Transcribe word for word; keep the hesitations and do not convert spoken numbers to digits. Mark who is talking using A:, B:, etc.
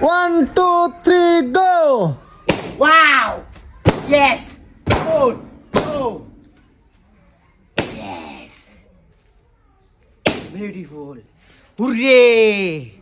A: One, two, three, go!
B: Wow! Yes! Good! Go! Yes! Beautiful! Hooray!